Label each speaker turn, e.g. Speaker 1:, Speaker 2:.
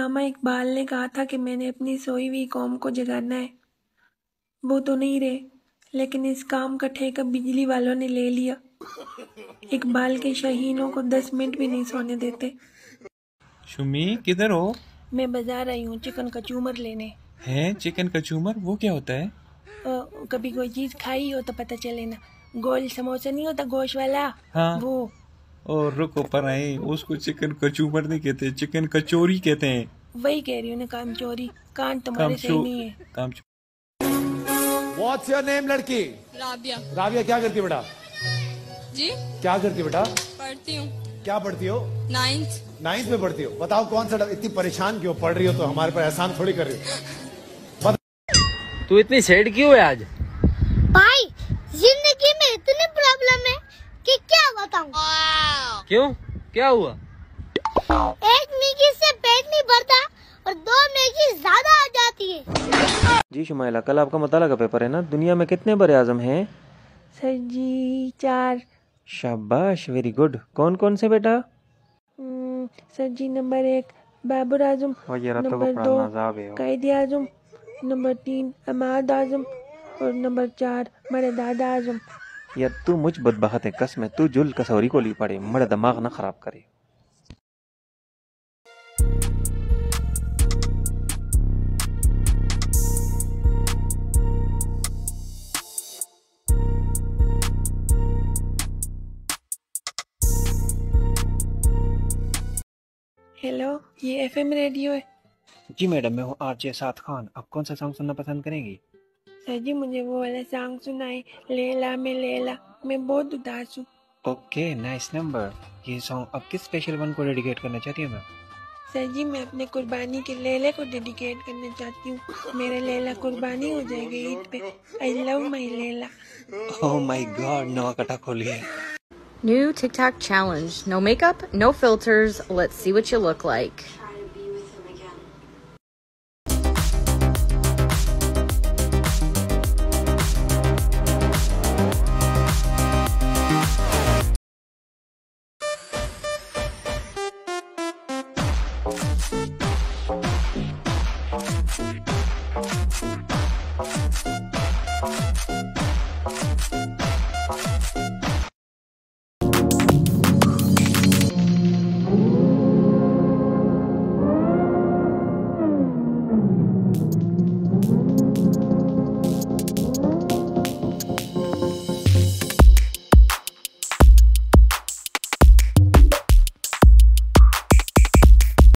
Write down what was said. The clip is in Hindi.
Speaker 1: अल्लामा इकबाल ने कहा था कि मैंने अपनी सोई हुई कौम को जगाना है। वो तो नहीं रहे, लेकिन इस काम का ठेका बिजली वालों ने ले लिया। इकबाल के शाहीनों को 10 मिनट भी नहीं सोने देते।
Speaker 2: शुमी किधर हो?
Speaker 1: मैं बाजार आई हूँ चिकन कचूमर लेने।
Speaker 2: हैं चिकन कचूमर? वो क्या होता है?
Speaker 1: कभी कोई चीज खाई हो तो पता चले ना। गोल समोसा नहीं होता गोश्त वाला?
Speaker 2: हाँ।
Speaker 1: वो।
Speaker 2: और रुको पर आए, उसको चिकन कचूमर नहीं कहते, चिकन कचौरी कहते हैं।
Speaker 1: वही कह रही हूँ ना, काम चोरी। कान तुम्हारे सही नहीं है।
Speaker 2: काम
Speaker 3: What's your name लड़की?
Speaker 4: राबिया।
Speaker 3: राबिया क्या करती बेटा?
Speaker 4: जी
Speaker 3: क्या करती बेटा?
Speaker 4: पढ़ती हूँ।
Speaker 3: क्या पढ़ती हो?
Speaker 4: 9th
Speaker 3: में पढ़ती हो। बताओ कौन सा, इतनी परेशान क्यों पढ़ रही हो? तो हमारे पर एहसान थोड़ी कर रही हो।
Speaker 5: तू इतनी सैड क्यों है आज?
Speaker 6: भाई जिंदगी में इतनी प्रॉब्लम है कि क्या बताऊं।
Speaker 5: क्यों, क्या हुआ?
Speaker 6: एक मैगी से पेट नहीं भरता और 2 मैगी ज्यादा आ जाती है।
Speaker 7: जी शुमाइला, कल आपका मुताला का पेपर है ना? दुनिया में कितने बड़े आजम हैं?
Speaker 1: सर जी 4।
Speaker 7: शाबाश, वेरी गुड। कौन कौन से बेटा?
Speaker 1: Sir ji number 1 Babar Azam, number 2 Quaide आजम, नंबर 3 अमाद आजम और नंबर 4 मेरे दादा आजम।
Speaker 7: यार तू मुझ बदबख्त है, कसम है तू जुल कसौरी को ली पड़े, मेरा दिमाग ना खराब करे।
Speaker 1: हेलो, ये एफएम रेडियो है?
Speaker 7: जी मैडम, मैं हूँ आरजे साद खान। आप कौन सा सॉन्ग सुनना पसंद करेंगी?
Speaker 1: सर जी मुझे वो वाला सॉन्ग सुनाए, लैला में लैला। मैं बहुत उदास हूँ।
Speaker 7: Okay, nice number. ये सॉन्ग अब किस स्पेशल वन को डेडिकेट करना चाहती है मैम?
Speaker 1: सर जी मैं अपने कुर्बानी के लैला को डेडिकेट करना चाहती हूँ। मेरा लैला कुर्बानी हो जाएगा ईद पे। I love my Laila.
Speaker 7: Oh my God, नवा कटा खोलिए।
Speaker 8: New TikTok challenge. No makeup, no filters. Let's see what you look like.